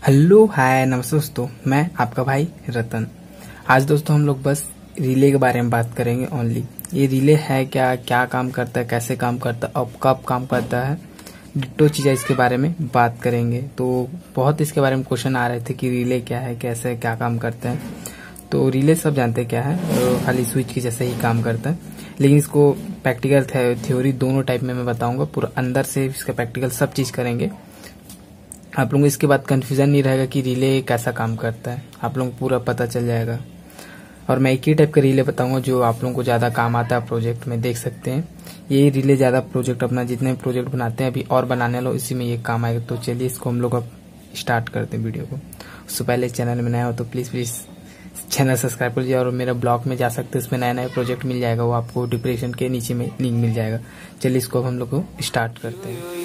Hello hi नमस्ते दोस्तों, मैं आपका भाई रतन। आज दोस्तों हम लोग बस रिले के बारे में बात करेंगे ओनली। ये रिले है क्या, क्या काम करता है, कैसे काम करता है और कब काम करता है, डिट्टो चीज़ें इसके बारे में बात करेंगे। तो बहुत इसके बारे में क्वेश्चन आ रहे थे कि रिले क्या है, कैसे क्या काम करता है। तो रिले सब जानते हैं क्या है, खाली स्विच के जैसे ही काम करता है, लेकिन इसको प्रैक्टिकल थ्योरी दोनों टाइप में मैं बताऊंगा। पूरा अंदर से इसका प्रैक्टिकल सब चीज़ करेंगे। आप लोगों को इसके बाद कंफ्यूजन नहीं रहेगा कि रिले कैसा काम करता है, आप लोगों को पूरा पता चल जाएगा। और मैं एक ही टाइप का रिले बताऊंगा जो आप लोगों को ज़्यादा काम आता है प्रोजेक्ट में। देख सकते हैं ये रिले ज़्यादा प्रोजेक्ट अपना जितने प्रोजेक्ट बनाते हैं अभी और बनाने लो, इसी में ये काम आएगा। तो चलिए इसको हम लोग अब स्टार्ट करते हैं वीडियो को। उससे पहले चैनल में नया हो तो प्लीज़ चैनल सब्सक्राइब कर लीजिए और मेरा ब्लॉग में जा सकते हैं, उसमें नए नए प्रोजेक्ट मिल जाएगा, वो आपको डिस्क्रिप्शन के नीचे में लिंक मिल जाएगा। चलिए इसको अब हम लोग को स्टार्ट करते हैं।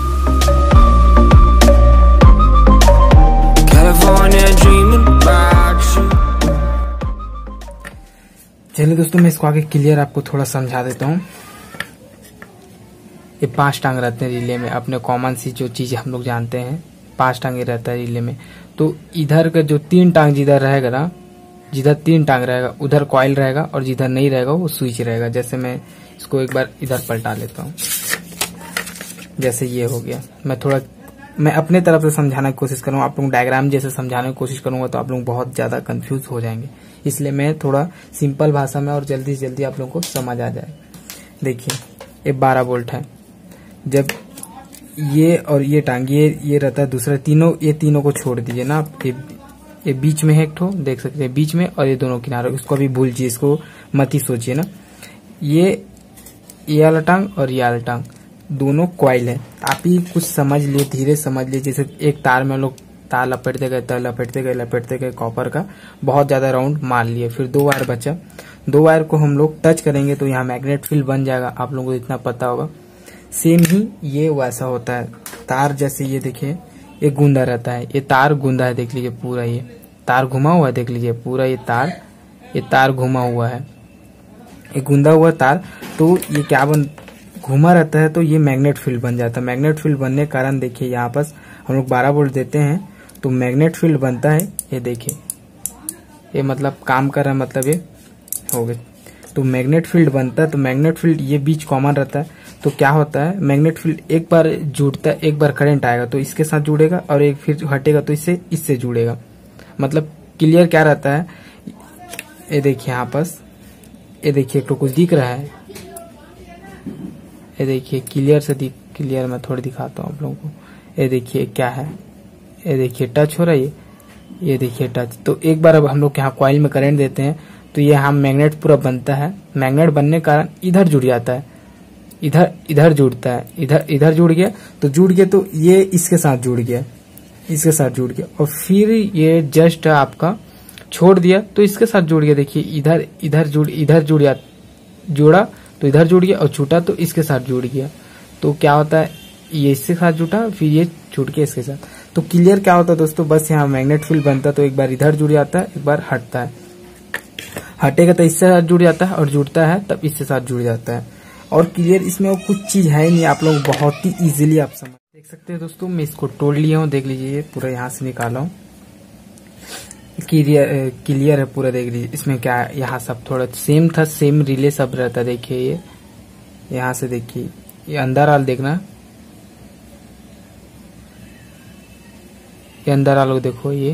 चलिए दोस्तों मैं इसको आगे क्लियर आपको थोड़ा समझा देता हूँ। ये 5 टांग रहते हैं रिले में, अपने कॉमन सी जो चीज हम लोग जानते हैं 5 टांगे रहता है रिले में। तो इधर का जो 3 टांग जिधर रहेगा ना, जिधर 3 टांग रहेगा उधर कॉइल रहेगा और जिधर नहीं रहेगा वो स्विच रहेगा। जैसे मैं इसको एक बार इधर पलटा लेता हूँ, जैसे ये हो गया। मैं अपने तरफ से समझाने की कोशिश करूंगा, आप लोग डायग्राम जैसे समझाने की कोशिश करूंगा तो आप लोग बहुत ज्यादा कंफ्यूज हो जाएंगे, इसलिए मैं थोड़ा सिंपल भाषा में और जल्दी से जल्दी आप लोगों को समझ आ जाए। देखिए ये 12 वोल्ट है, जब ये और ये टांग ये रहता है दूसरा, ये तीनों को छोड़ दीजिए ना आप। ये बीच में है एक ठो, देख सकते हैं बीच में, और ये दोनों किनारे, इसको अभी भूल जाइए, इसको मत ही सोचिए ना। ये वाला टांग और ये वाला टांग दोनों कॉइल है। आप ही कुछ समझ लिए, धीरे समझ लिए। जैसे एक तार में हम लोग तार लपेटते गए कॉपर का बहुत ज्यादा राउंड मार लिए, फिर 2 वायर बचा, 2 वायर को हम लोग टच करेंगे तो यहाँ मैग्नेट फील्ड बन जाएगा, आप लोगों को इतना पता होगा। सेम ही ये वैसा होता है तार, जैसे ये देखिए ये गूंदा रहता है, ये तार गूंदा है, देख लीजिए पूरा ये तार घुमा हुआ है, देख लीजिए पूरा ये तार घुमा हुआ है, ये गूंदा हुआ तार। तो ये क्या घुमा रहता है तो ये मैग्नेट फील्ड बन जाता है। मैग्नेट फील्ड बनने के कारण देखिए यहाँ पास हम लोग 12 वोल्ट देते हैं तो मैग्नेट फील्ड बनता है। ये देखिए ये मतलब काम कर रहा है, मतलब ये हो गया। तो मैग्नेट फील्ड बनता है, तो मैग्नेट फील्ड ये बीच कॉमन रहता है। तो क्या होता है, मैग्नेट फील्ड एक बार जुड़ता है, एक बार करंट आएगा तो इसके साथ जुड़ेगा और एक फिर हटेगा तो इससे जुड़ेगा। मतलब क्लियर क्या रहता है, ये देखिए यहाँ पास, ये देखिए तो कुछ दिख रहा है, ये देखिए क्लियर मैं थोड़ी दिखाता हूँ आप लोगों को। ये देखिए क्या है, ये देखिए टच हो रहा है, ये देखिए टच। तो एक बार अब हम लोग यहाँ कॉइल में करंट देते हैं तो ये यहाँ मैग्नेट पूरा बनता है। मैग्नेट बनने के कारण इधर जुड़ जाता है, इधर जुड़ता है, इधर जुड़ गया, तो जुड़ गया तो ये इसके साथ जुड़ गया, इसके साथ जुड़ गया, और फिर ये जस्ट आपका छोड़ दिया तो इसके साथ जुड़ गया। देखिए इधर जुड़ा तो इधर जुड़ गया, और छूटा तो इसके साथ जुड़ गया। तो क्या होता है, ये इसके साथ जुटा, फिर ये छूट के इसके साथ। तो क्लियर क्या होता है दोस्तों, बस यहाँ मैग्नेट फील्ड बनता है तो एक बार इधर जुड़ जाता है, एक बार हटता है, हटेगा तो इससे साथ जुड़ जाता है, और जुड़ता है तब इससे साथ जुड़ जाता है। और क्लियर इसमें और कुछ चीज है नहीं, आप लोग बहुत ही इजीली आप समझ देख सकते हैं दोस्तों। मैं इसको तोड़ लिया हूँ, देख लीजिए पूरा यहाँ से निकाला हूँ, क्लियर है पूरा, देख लीजिए। इसमें क्या है, यहाँ सब थोड़ा सेम था, सेम रिले सब रहता है। देखिए ये यहाँ से देखिए, ये अंदर आल देखना, ये अंदर आलो देखो, ये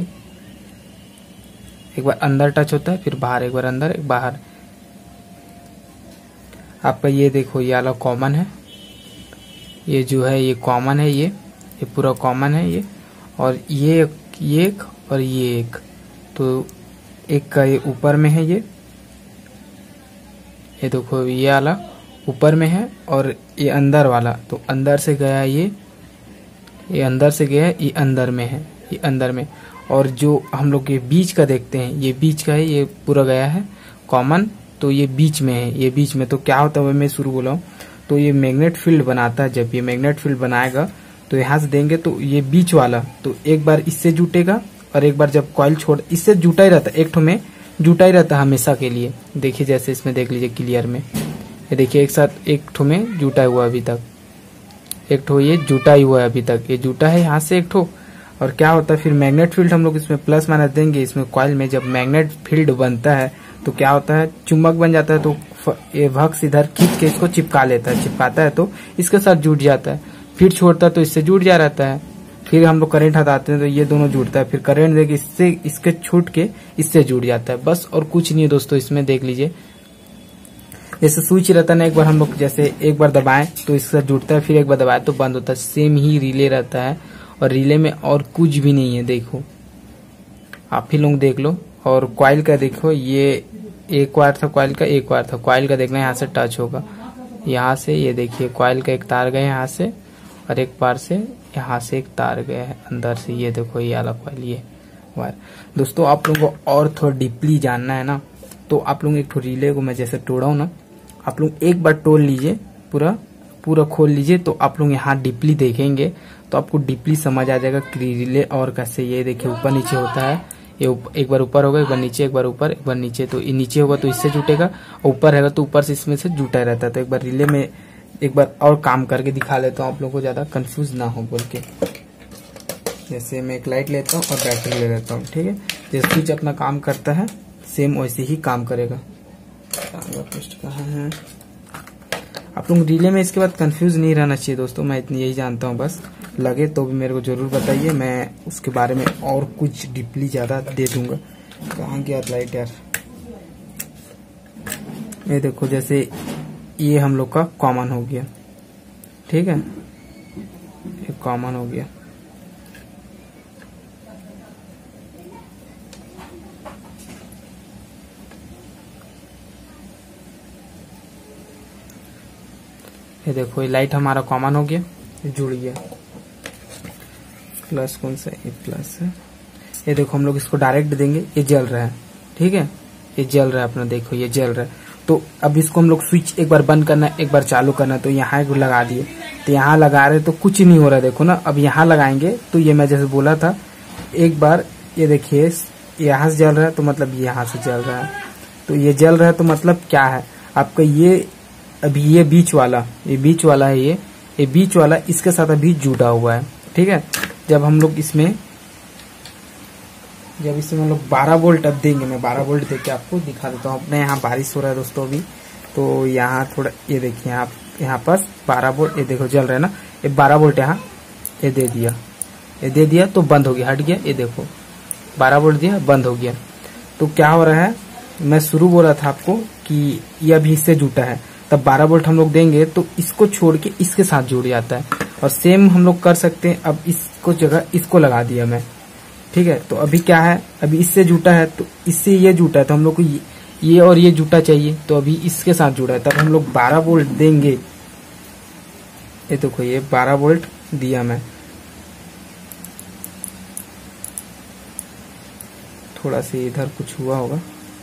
एक बार अंदर टच होता है, फिर बाहर, एक बार अंदर एक बाहर। आपका ये देखो ये वाला कॉमन है, ये जो है ये कॉमन है, ये पूरा कॉमन है ये, और ये एक और ये एक, तो एक का ये ऊपर में है, ये देखो ये वाला ऊपर में है, और ये अंदर वाला तो अंदर से गया, ये अंदर से गया, ये अंदर में है, ये अंदर में। और जो हम लोग ये बीच का देखते हैं, ये बीच का है, ये पूरा गया है कॉमन, तो ये बीच में है, ये बीच में। तो क्या होता है, मैं शुरू बोला हूँ, तो ये मैग्नेट फील्ड बनाता है। जब ये मैग्नेट फील्ड बनाएगा तो यहाँ से देंगे तो ये बीच वाला तो एक बार इससे जुटेगा, और एक बार जब कॉइल छोड़, इससे जुटा ही रहता है, एक ठो में जुटा ही रहता है हमेशा के लिए। देखिए जैसे इसमें देख लीजिए क्लियर में, ये देखिए एक साथ एक ठो में जुटा हुआ अभी तक, एक ठो ये जुटा ही हुआ है अभी तक, ये जुटा है यहाँ से एक ठो, और क्या होता है फिर मैग्नेट फील्ड हम लोग इसमें प्लस माइनस देंगे। इसमें कॉइल में जब मैग्नेट फील्ड बनता है तो क्या होता है, चुंबक बन जाता है, तो ये वक्स इधर खींच के इसको चिपका लेता है, चिपकाता है तो इसके साथ जुड़ जाता है, फिर छोड़ता है तो इससे जुड़ जा रहता है। फिर हम लोग करंट हटाते हैं तो ये दोनों जुड़ता है, फिर करंट देके इससे इसके छूट के इससे जुड़ जाता है, बस और कुछ नहीं है दोस्तों। इसमें देख लीजिए जैसे स्विच रहता है ना, एक बार हम लोग जैसे एक बार दबाएं तो इससे जुड़ता है, फिर एक बार दबाएं तो बंद होता है, सेम ही रिले रहता है। और रिले में और कुछ भी नहीं है, देखो आप ही लोग देख लो। और कॉइल का देखो, ये एक वायर था कॉइल का, एक वायर था कॉइल का, देखना यहाँ से टच होगा, यहाँ से ये देखिए कॉइल का एक तार गया यहाँ से, और एक बार से यहाँ से एक तार गया है अंदर से, ये देखो ये वाला कॉइल, ये वायर। दोस्तों आप लोगों को और थोड़ा डीपली जानना है ना, तो आप लोग एक रिले को मैं जैसे तोड़ा हूं ना, आप लोग एक बार तोड़ लीजिए, पूरा खोल लीजिए, तो आप लोग यहाँ डीपली देखेंगे तो आपको डीपली समझ आ जाएगा कि रिले और कैसे। ये देखिए ऊपर नीचे होता है, ये एक बार ऊपर होगा, एक बार नीचे, एक बार ऊपर, एक बार नीचे, तो ये नीचे होगा तो इससे जुटेगा, ऊपर रहेगा तो ऊपर से इसमें से जुटा रहता है। तो एक बार रिले में एक बार और काम करके दिखा लेता हूँ, आप लोगों को ज्यादा कंफ्यूज ना हो बोल के। जैसे मैं एक लाइट लेता हूँ और बैटरी ले लेता हूँ, ठीक है। जैसे स्विच अपना काम करता है सेम वैसे ही काम करेगा। कहाँ है आप लोग रिले में, इसके बाद कंफ्यूज नहीं रहना चाहिए दोस्तों, मैं इतनी यही जानता हूँ बस। लगे तो भी मेरे को जरूर बताइए, मैं उसके बारे में और कुछ डीपली ज्यादा दे दूंगा। कहाँ गया लाइट यार, ये देखो जैसे ये हम लोग का कॉमन हो गया, ठीक है, ये कॉमन हो गया। ये देखो ये लाइट हमारा कॉमन हो गया, जुड़ गया। प्लस कौन सा, ये प्लस है। ये देखो हम लोग इसको डायरेक्ट देंगे, ये जल रहा है, ठीक है, ये जल रहा है अपना, देखो ये जल रहा है। तो अब इसको हम लोग स्विच एक बार बंद करना है, एक बार चालू करना है, तो यहाँ एक लगा दिए, तो यहाँ लगा रहे तो कुछ नहीं हो रहा है, देखो ना। अब यहाँ लगाएंगे तो ये मैं जैसे बोला था, एक बार ये देखिए यहाँ से जल रहा है तो मतलब यहाँ से जल रहा है, तो ये जल रहा है तो मतलब क्या है आपका, ये अभी ये बीच वाला है, ये बीच वाला इसके साथ अभी जुड़ा हुआ है, ठीक है। जब इसमें हम लोग 12 वोल्ट अब देंगे, मैं 12 वोल्ट देके आपको दिखा देता हूँ। अपने यहाँ बारिश हो रहा है दोस्तों अभी, तो यहाँ थोड़ा ये देखिए आप यहाँ पास 12 वोल्ट, ये देखो जल रहा है ना, ये 12 वोल्ट यहाँ ये दे दिया तो बंद हो गया, हट गया। ये देखो 12 वोल्ट दिया, बंद हो गया। तो क्या हो रहा है, मैं शुरू बोला था आपको कि ये अभी इससे जुटा है, तब 12 वोल्ट हम लोग देंगे तो इसको छोड़ के इसके साथ जुड़ जाता है। और सेम हम लोग कर सकते हैं, अब इसको जगह इसको लगा दिया मैं, ठीक है। तो अभी क्या है, अभी इससे जुटा है तो इससे ये जुटा है, तो हम लोग को ये और ये जुटा चाहिए, तो अभी इसके साथ जुड़ा है, तब हम लोग 12 वोल्ट देंगे। ये देखो ये 12 वोल्ट दिया मैं, थोड़ा सा इधर कुछ हुआ होगा,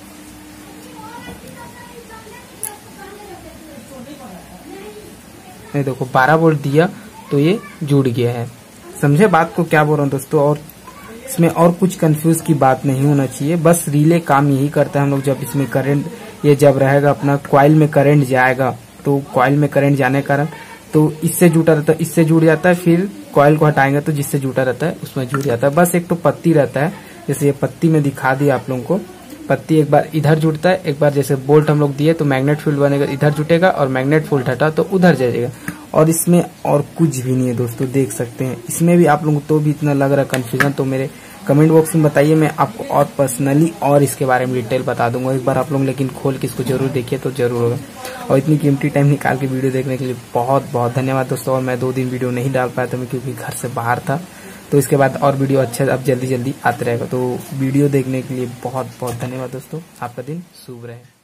ये देखो 12 वोल्ट दिया तो ये जुड़ गया है। समझे बात को क्या बोल रहा हूँ दोस्तों। और इसमें और कुछ कंफ्यूज की बात नहीं होना चाहिए, बस रिले काम यही करता है। हम लोग जब इसमें करंट ये जब रहेगा अपना कॉइल में करंट जाएगा, तो कॉइल में करंट जाने के कारण तो इससे जुटा रहता है, इससे जुड़ जाता है, फिर कॉइल को हटाएंगे तो जिससे जुटा रहता है उसमें जुड़ जाता है। बस एक तो पत्ती रहता है, जैसे ये पत्ती में दिखा दिया आप लोगों को, पत्ती एक बार इधर जुड़ता है, एक बार जैसे बोल्ट हम लोग दिए तो मैग्नेट फील्ड बनेगा, इधर जुटेगा, और मैग्नेट फील्ड हटा तो उधर जाएगा। और इसमें और कुछ भी नहीं है दोस्तों, देख सकते हैं। इसमें भी आप लोगों को तो भी इतना लग रहा है कंफ्यूजन, तो मेरे कमेंट बॉक्स में बताइए, मैं आपको और पर्सनली और इसके बारे में डिटेल बता दूंगा। एक बार आप लोग लेकिन खोल के इसको जरूर देखिए तो जरूर होगा। और इतनी कीमती टाइम निकाल के वीडियो देखने के लिए बहुत बहुत धन्यवाद दोस्तों। और मैं 2 दिन वीडियो नहीं डाल पाया था मैं, क्योंकि घर से बाहर था, तो इसके बाद और वीडियो अच्छा अब जल्दी जल्दी आते रहेगा। तो वीडियो देखने के लिए बहुत बहुत धन्यवाद दोस्तों, आपका दिन शुभ रहे।